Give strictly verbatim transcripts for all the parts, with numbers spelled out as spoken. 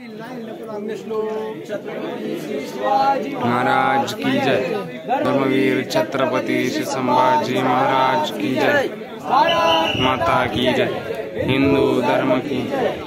महाराज की जय। धर्मवीर छत्रपति श्री संभाजी महाराज की जय। माता की जय। हिंदू धर्म की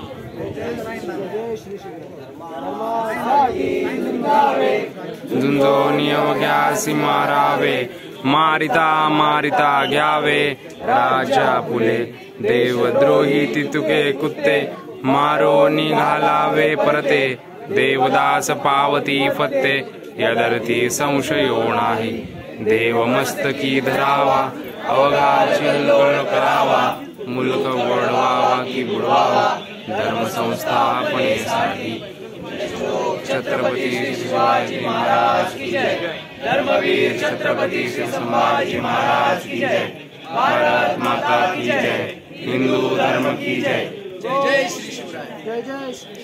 झुंजोनी अवघ्यासी मारावे, मारिता मारिता घ्यावे। राजा फुले देवद्रोही तितुके कुत्ते, मारो निघालावे परते। देवदास पावती फत्ते, यदर्थी संशयो नाही। देव मस्तकी धरावा, अवघाची लोळ करावा। मुलक वडवावा की बुडवावा, धर्म संस्थापनेसाठी। छत्रपती शिवाजी महाराज की जय। धर्मवीर छत्रपती श्री संभाजी महाराज की जय। भारत माता की जय। हिंदू धर्म की जय। जय जय श्री शिवराय। जय जय श्री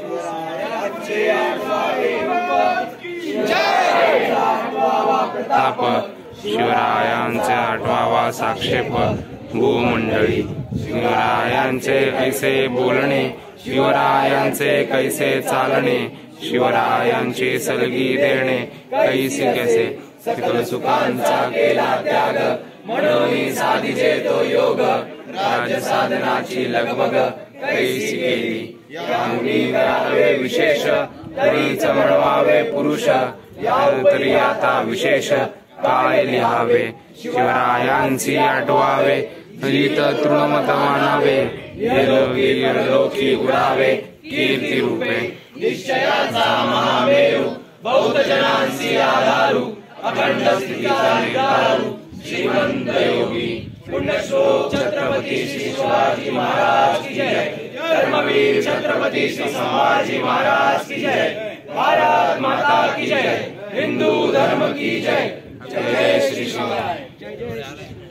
प्रताप। शिवरायांचे आठवावा साक्षेप भूमंडळी। शिवरायांचे ऐसे बोलणे, शिवरायांचे कैसे चालणे। शिवरायांची सलगी देणे, कैसे कैसे सकल सुखांचा केला त्याग। म्हणून साधिजे तो योग, राज साधनाची लगबग कैसी केली। यामुनी करावे विशेष, तरीच म्हणवावे पुरुष। तरी आता विशेष काय लिहावे, शिवरायांची आठवावे। लिहित तृणमत मानावे, वीर लोकी उरावे कीर्ती रूपे। निश्चयाचा महामेरू, बौद्ध जनांची आधारू। अखंड स्थितीचा निर्धारू, श्रीमंत योगी। पुण्यश्लोक छत्रपती श्री शिवाजी महाराज की जय। धर्मवीर छत्रपती श्री संभाजी महाराज की जय। भारत माता की जय। हिंदू धर्म की जय। जय श्री शिवराय।